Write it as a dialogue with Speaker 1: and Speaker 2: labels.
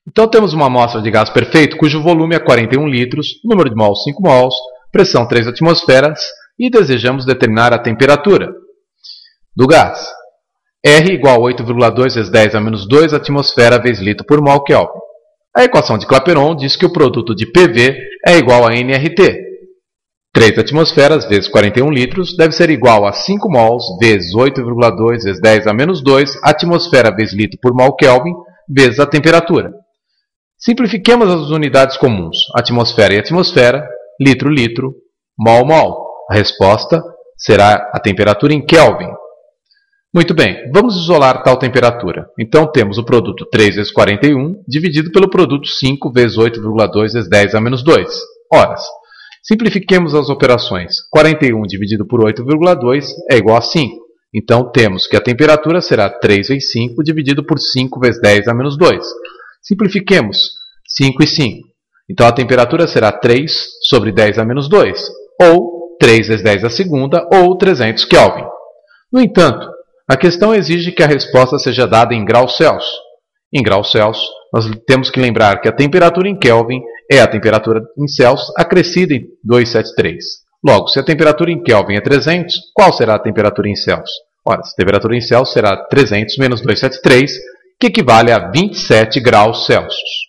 Speaker 1: Então temos uma amostra de gás perfeito cujo volume é 41 litros, número de mols 5 mols, pressão 3 atmosferas e desejamos determinar a temperatura do gás. R igual a 8,2 vezes 10 a menos 2 atmosfera vezes litro por mol Kelvin. A equação de Clapeyron diz que o produto de PV é igual a nRT. 3 atmosferas vezes 41 litros deve ser igual a 5 mols vezes 8,2 vezes 10 a menos 2 atmosfera vezes litro por mol Kelvin vezes a temperatura. Simplifiquemos as unidades comuns, atmosfera e atmosfera, litro, litro, mol, mol. A resposta será a temperatura em Kelvin. Muito bem, vamos isolar tal temperatura. Então temos o produto 3 vezes 41 dividido pelo produto 5 vezes 8,2 vezes 10 a menos 2. Horas. Simplifiquemos as operações. 41 dividido por 8,2 é igual a 5. Então temos que a temperatura será 3 vezes 5 dividido por 5 vezes 10 a menos 2. Simplifiquemos 5 e 5. Então a temperatura será 3 sobre 10 a menos 2, ou 3 vezes 10 a segunda, ou 300 Kelvin. No entanto, a questão exige que a resposta seja dada em graus Celsius. Em graus Celsius, nós temos que lembrar que a temperatura em Kelvin é a temperatura em Celsius acrescida em 273. Logo, se a temperatura em Kelvin é 300, qual será a temperatura em Celsius? Ora, a temperatura em Celsius será 300 menos 273, que equivale a 27 graus Celsius.